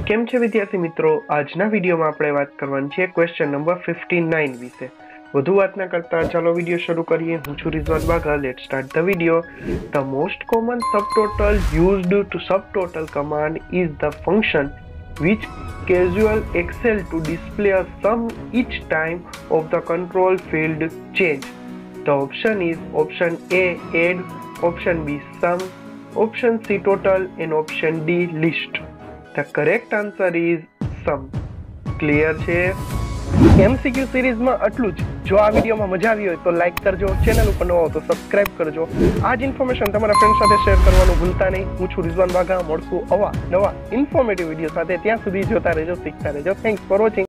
કેમ છે વિદ્યાર્થી મિત્રો? આજના વિડીયોમાં આપણે વાત કરવાની છે ક્વેશ્ચન નંબર 59 વિશે. વધુ વાત ન કરતા ચાલો વિડીયો શરૂ કરીએ. હું છું Rizwan Bagha. Let's start the video. The most common subtotal used to subtotal command is the function which casual excel to display a sum each time of the control field change. The option is option A add, option B sum, option C total and option D list. The correct answer is sum. Clear છે? MCQ સિરીઝમાં આટલું જ. જો આ વિડીયોમાં મજા આવી હોય તો લાઈક કરજો, ચેનલ ઉપર નવો હો તો સબસ્ક્રાઇબ કરજો. આ જ ઇન્ફોર્મેશન તમારા ફ્રેન્ડ સાથે શેર કરવાનું ભૂલતા નહીં. હું છું રિઝવાન બાઘા. મળશું નવા ઇન્ફોર્મેટિવ વિડીયો સાથે. ત્યાં સુધી જોતા રહેજો, શીખતા રહેજો. Thanks for watching.